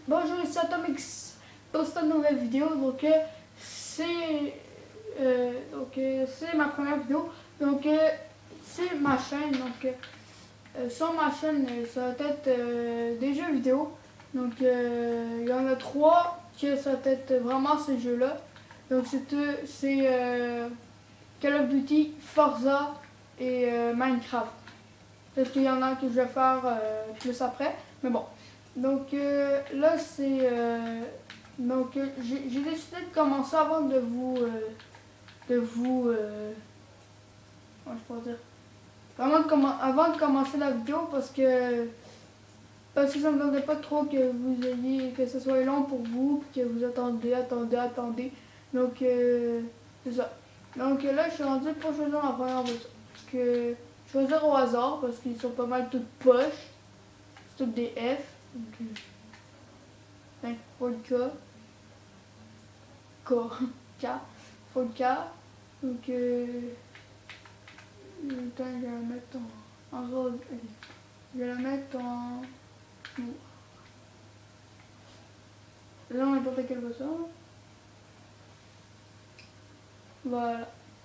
bonjour, ici Atomix pour cette nouvelle vidéo. Donc c'est ma première vidéo. Donc c'est ma chaîne. Donc sur ma chaîne, ça va être des jeux vidéo. Donc il y en a 3 que ça va être vraiment ces jeux-là. Donc c'est Call of Duty, Forza et Minecraft. Peut-être qu'il y en a que je vais faire plus après, mais bon. Donc là c'est j'ai décidé de commencer avant de vous comment je pourrais dire, avant de commencer la vidéo parce que ça ne me tentait pas trop que ce soit long pour vous puis que vous attendez. Donc c'est ça. Donc là je suis rendu pour choisir la première version. Que choisir au hasard parce qu'ils sont pas mal toutes poches. C'est toutes des F. Donc, Vodka. K. Vodka. Donc, je vais la mettre en rose. Je vais la mettre en. Là, n'importe quelle façon. Voilà.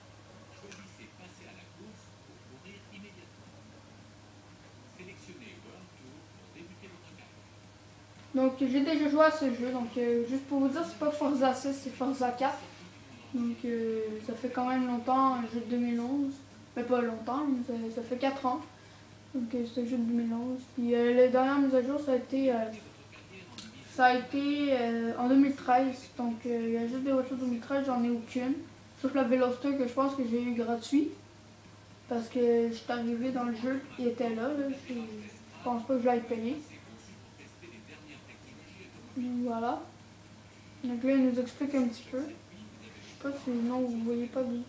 Donc j'ai déjà joué à ce jeu, donc juste pour vous dire, c'est pas Forza 6, c'est Forza 4. Donc ça fait quand même longtemps, un jeu de 2011. Mais pas longtemps, ça fait 4 ans. Donc c'est un jeu de 2011. Puis les dernières mises à jour, ça a été en 2013. Donc il y a juste des voitures 2013, j'en ai aucune. Sauf la Veloster que je pense que j'ai eu gratuit. Parce que je suis arrivé dans le jeu, il était là. Je pense pas que je l'ai payé. Voilà. Donc là, il nous explique un petit peu. Je sais pas si non, vous voyez pas bien.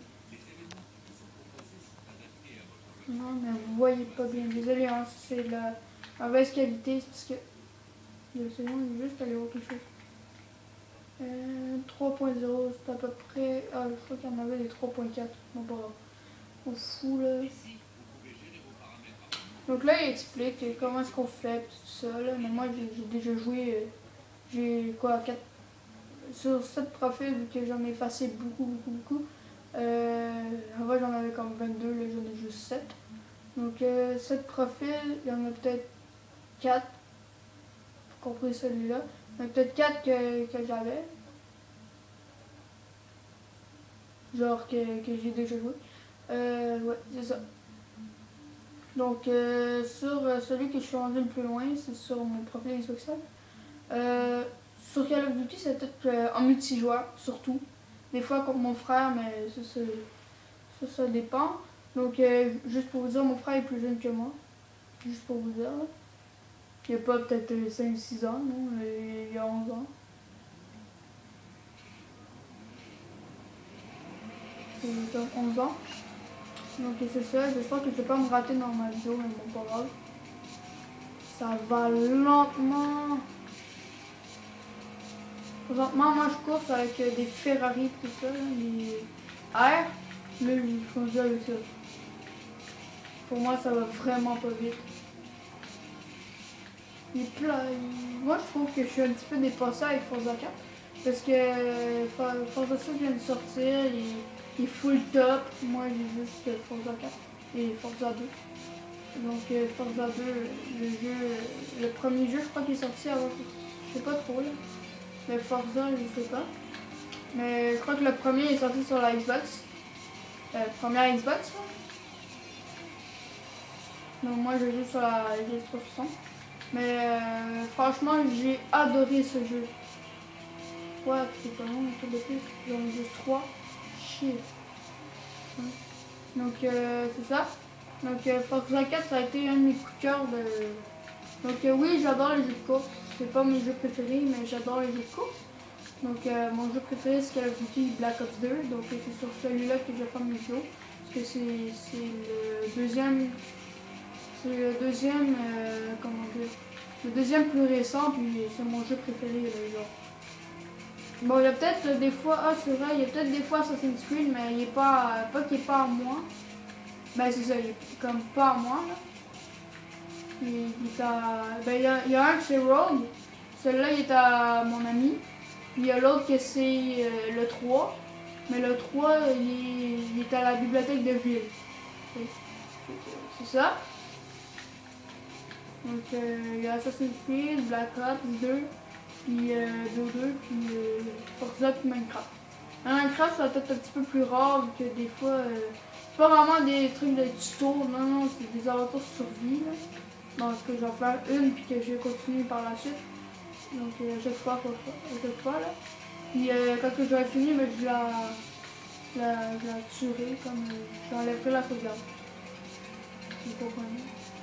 Non, mais vous voyez pas bien. Désolé, hein, c'est de la mauvaise qualité. C'est parce que le second, il est juste allé voir quelque chose. 3.0, c'est à peu près. Ah, je crois qu'il y en avait des 3.4. Bon, pas grave. On fout là. Donc là, il explique comment est-ce qu'on fait, tout ça. Là. Mais moi, j'ai déjà joué. J'ai quoi, 4. Sur 7 profils, vu que j'en ai effacé beaucoup. Avant j'en avais comme 22, là j'en ai juste 7. Donc 7 profils, il y en a peut-être 4, compris celui-là. Il y en a peut-être 4 que j'avais. Genre que j'ai déjà joué. Ouais, c'est ça. Donc sur celui que je suis rendu le plus loin, c'est sur mon profil Xbox Live. Sur Call of Duty, c'est peut-être en multijoueur, surtout. Des fois contre mon frère, mais ça dépend. Donc, juste pour vous dire, mon frère est plus jeune que moi. Juste pour vous dire. Là. Il n'y a pas peut-être 5-6 ans, non? Il y a 11 ans. Il a 11 ans. Donc, c'est ça. J'espère que je ne vais pas me rater dans ma vidéo, mais bon, pas grave. Ça va lentement. Présentement, moi, je course avec des Ferrari et tout ça, des R. Mais je conduis avec ça. Pour moi, ça va vraiment pas vite. Moi, je trouve que je suis un petit peu dépassée avec Forza 4. Parce que Forza 6 vient de sortir, il est full top. Moi, j'ai juste Forza 4 et Forza 2. Donc, Forza 2, le premier jeu, je crois qu'il est sorti avant. Je sais pas trop là. Mais Forza, je sais pas. Mais je crois que le premier est sorti sur la Xbox. Première Xbox. Là. Donc, moi, je joue sur la Xbox 360. Mais franchement, j'ai adoré ce jeu. Ouais, c'est pas long, un peu de plus. J'en ai juste 3. Chier. Donc, c'est ça. Donc, Forza 4, ça a été un de mes coups de cœur de. Donc, oui, j'adore les jeux de course. C'est pas mes jeux préférés, mais j'adore les jeux de course. Donc, mon jeu préféré, c'est Call of Duty Black Ops 2. Donc, c'est sur celui-là que je vais faire mes vidéos. Parce que c'est le deuxième. C'est le deuxième. Comment dire. Le deuxième plus récent, puis c'est mon jeu préféré, genre. Bon, il y a peut-être des fois, c'est vrai, il y a peut-être des fois Assassin's Creed, mais il est pas qu'il est pas à moi. Ben c'est ça, il est comme pas à moi, là. Il y a un chez Rogue, Celui-là, il est à mon ami. Il y a l'autre que c'est le 3. Mais le 3, il est à la bibliothèque de ville. C'est ça. Donc, il y a Assassin's Creed, Black Ops 2, puis 2, puis Forza, puis Minecraft. Minecraft, ça va être un petit peu plus rare, vu que des fois, c'est pas vraiment des trucs de tuto, non, c'est des aventures survie, là. Donc, que je vais faire une, puis que je vais continuer par la suite. Donc, chaque fois, là. Puis, quand je vais finir, ben, je la tuerai, comme j'enlèverai la sauvegarde. Vous comprenez?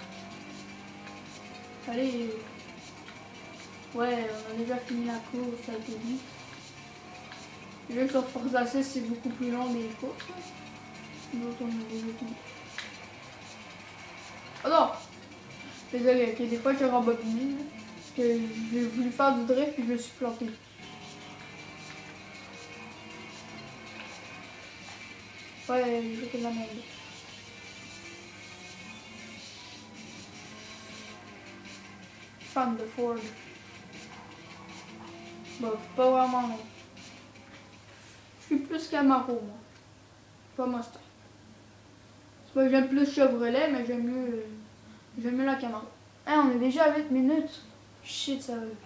Allez. Ouais, on a déjà fini la course, ça a été vite. Vu que sur Forza 6, c'est beaucoup plus long des courses. D'autres, on a déjà fini. Oh non! Désolé, ok, des fois je rembobiné. Parce que j'ai voulu faire du drift et je me suis planté. Ouais, j'ai fait de la merde. Fan de Ford. Bon, pas vraiment non. Je suis plus Camaro, moi. Pas Mustang. C'est pas que j'aime plus Chevrolet, mais j'aime mieux la Camaro. Ah, on est déjà à 8 minutes. Shit, ça va.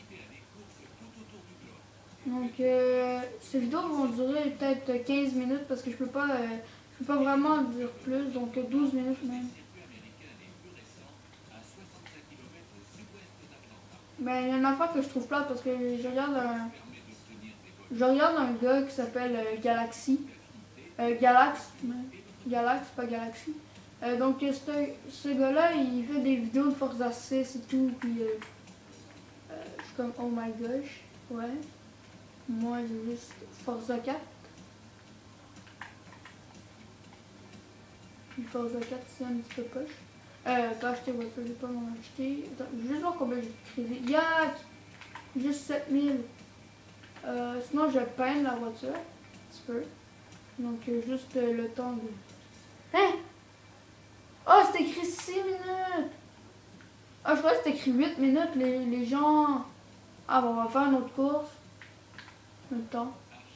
Donc, ces vidéos vont durer peut-être 15 minutes parce que je peux pas vraiment dire plus, donc 12 minutes même. Mais il y a une affaire que je trouve plate parce que je regarde un gars qui s'appelle Galaxy. Galax, pas Galaxy. Donc, ce gars-là, il fait des vidéos de Forza 6 et tout, puis je suis comme, oh my gosh, ouais. Moi, j'ai juste Forza 4. Puis Forza 4, c'est un petit peu poche. Pas acheté voiture, j'ai pas m'en acheté. Attends, je vais juste voir combien j'ai de crédit. Yak! Juste 7000. Sinon, je peins la voiture. Un petit peu. Donc, juste le temps de... Hein? Oh, c'est écrit 6 minutes! Ah, je crois que c'est écrit 8 minutes. Les gens... Ah, bon, on va faire une autre course. Le temps.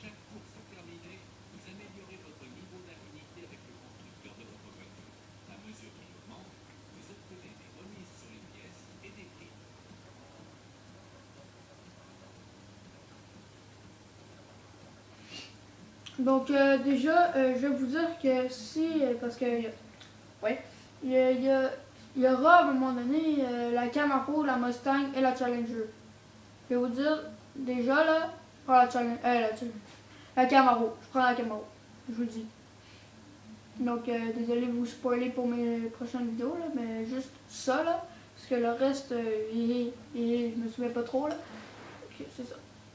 Donc déjà, je vais vous dire que si, parce que, ouais, il y aura à un moment donné la Camaro, la Mustang et la Challenger. Je vais vous dire, déjà là, je prends la Camaro, je prends la Camaro, je vous le dis. Donc désolé de vous spoiler pour mes prochaines vidéos, là, mais juste ça là, parce que le reste, je me souviens pas trop là. Ok, c'est ça.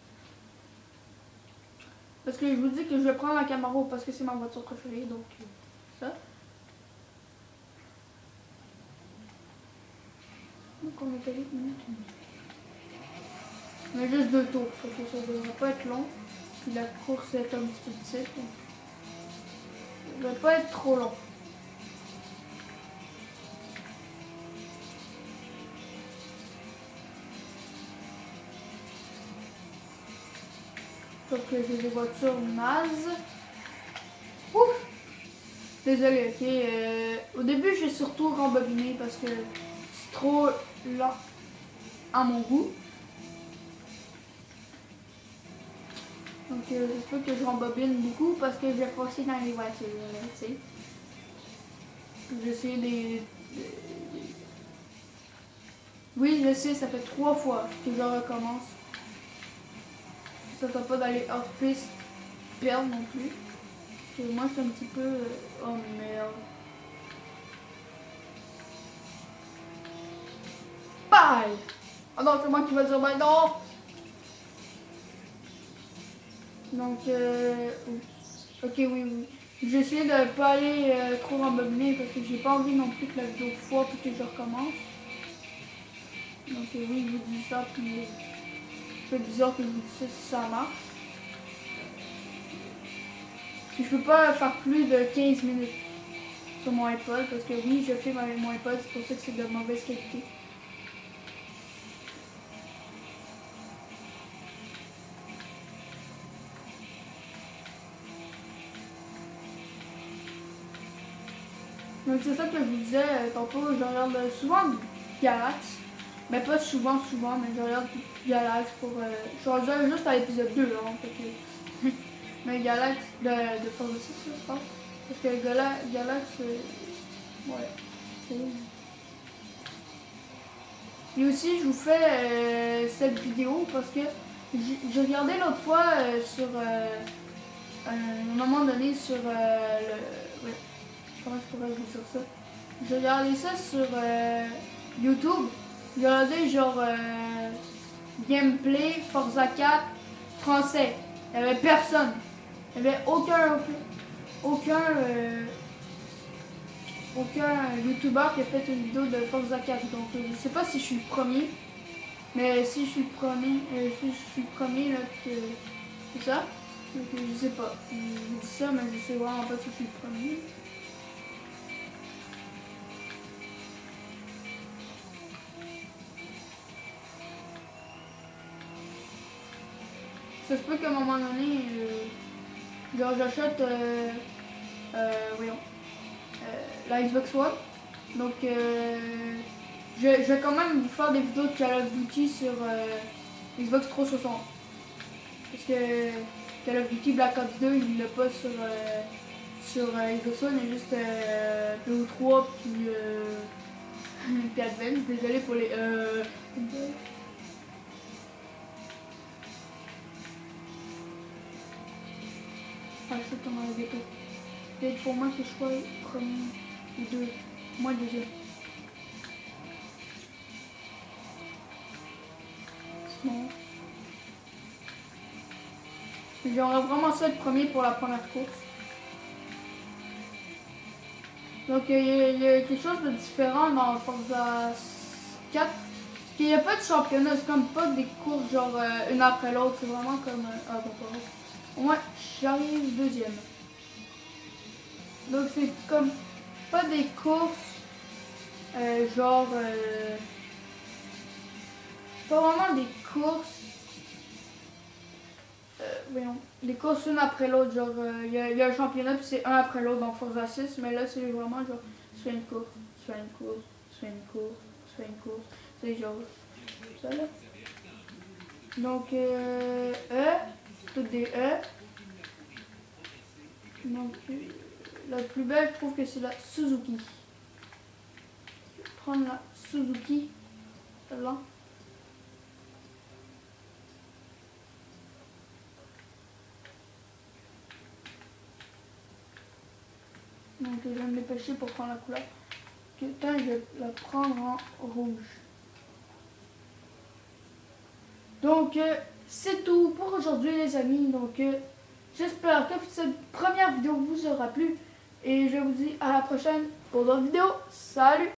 Parce que je vous dis que je vais prendre la Camaro parce que c'est ma voiture préférée, donc ça. Donc on est à 8 minutes. Mais juste 2 tours, parce que ça devrait pas être long. Puis la course est un petit peu petite. Donc ça devrait pas être trop long. Sauf que j'ai des voitures nazes. Ouf! Désolé, ok. Au début, j'ai surtout rembobiné parce que c'est trop lent à mon goût. Donc, j'espère que je rembobine beaucoup parce que je vais passer dans les voitures, tu sais. J'ai essayé Oui, je sais, ça fait 3 fois que je recommence. Ça ne pas d'aller hors piste perdre non plus. Et moi, je suis un petit peu... oh merde. Bye! Ah non, c'est moi qui vais dire bye, non! Donc, ok, oui. J'ai essayé de ne pas aller trop rembobiner parce que j'ai pas envie non plus que la vidéo foire puis que je recommence. Donc, oui, je vous dis ça, puis c'est bizarre que je vous dise ça si ça marche. Puis, je peux pas faire plus de 15 minutes sur mon iPod parce que oui, je filme avec mon iPod, c'est pour ça que c'est de mauvaise qualité. Donc c'est ça que je vous disais tantôt, je regarde souvent Galax. Mais pas souvent, mais je regarde Galax pour... je regarde juste à l'épisode 2, hein, fait que... mais Galax de Forza 6, je pense. Parce que Galax, ouais. Et aussi, je vous fais cette vidéo parce que j'ai regardé l'autre fois sur... à un moment donné sur le... Ouais, comment je pourrais vous dire ça? J'ai regardé ça sur YouTube. J'ai regardé genre gameplay Forza 4 français. Il n'y avait personne. Il n'y avait aucun YouTuber qui a fait une vidéo de Forza 4. Donc je sais pas si je suis le premier. Mais si je suis le premier là, c'est ça. Donc, je sais pas. Je dis ça, mais je sais vraiment pas si je suis le premier. Ça se peut qu'à un moment donné, genre j'achète la Xbox One. Donc je vais quand même vous faire des vidéos de Call of Duty sur Xbox 360. Parce que Call of Duty Black Ops 2, il l'a pas sur Xbox One, il y a juste 2 ou 3 puis Advance, désolé pour les ah, je sais comment les gâteaux. Peut-être pour moi que je sois premier ou deux. Moi deuxième. Bon. J'aimerais vraiment ça être premier pour la première course. Donc il y a quelque chose de différent dans Forza 4. Parce qu'il n'y a pas de championnat, c'est comme pas des courses genre une après l'autre. C'est vraiment comme... ah bon, pas vrai. Moi, j'arrive deuxième. Donc c'est comme pas des courses genre... pas vraiment des courses... voyons, des courses une après l'autre, genre il y a un championnat puis c'est un après l'autre dans Forza 6, mais là c'est vraiment genre tu fais une course, tu fais une course, tu fais une course, tu fais une course, c'est genre ça là. Donc toutes des donc la plus belle je trouve que c'est la Suzuki. Je vais prendre la Suzuki, celle-là. Donc je vais me dépêcher pour prendre la couleur. Putain, je vais la prendre en rouge. Donc c'est tout pour aujourd'hui les amis. Donc j'espère que cette première vidéo vous aura plu. Et je vous dis à la prochaine pour d'autres vidéos. Salut!